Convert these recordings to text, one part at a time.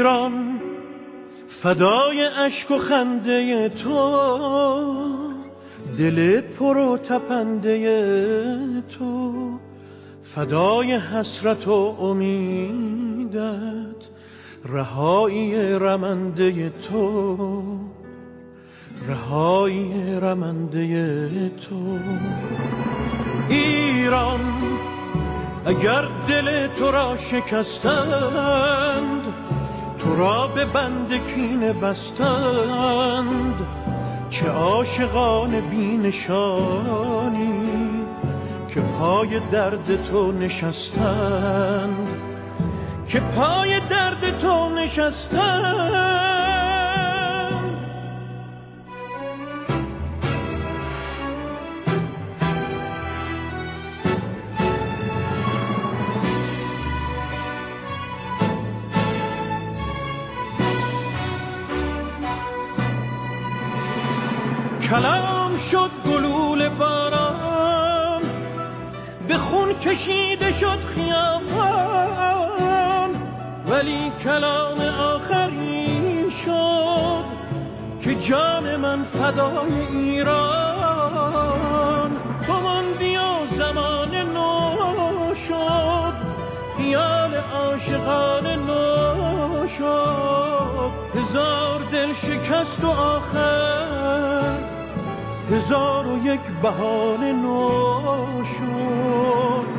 ایران فدای اشک و خنده تو، دل پر و تپنده تو، فدای حسرت و امیدت، رهایی رمنده تو، رهایی رمنده تو. ایران اگر دل تو را شکستند، تو را به بند کینه بستند، چه عاشقان بی نشانی که پای درد تو نشستند، که پای درد تو نشستند. کلام شد گلوله باران، به خون کشیده شد خیابان، ولی کلام آخری شد که جان من فدای ایران. تو ماندی و زمان نو شد، خیال عاشقان نو شد، هزار دل شکست و آخر هزار و یک بهانه نو شد.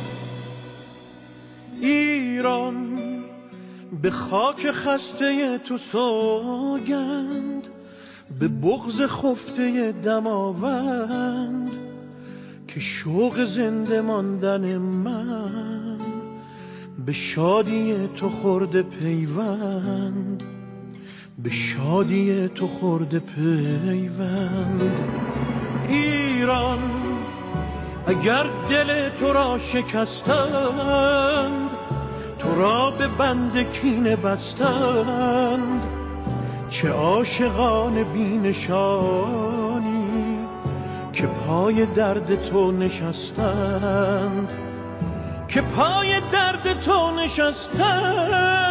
ایران به خاک خسته تو سوگند، به بغض خفته دماوند، که شوق زنده ماندن من به شادی تو خورده پیوند، به شادی تو خورده پیوند. ایران اگر دل تو را شکستند، تو را به بند کینه بستند، چه عاشقان بی نشانی که پای درد تو نشستند، که پای درد تو نشستند.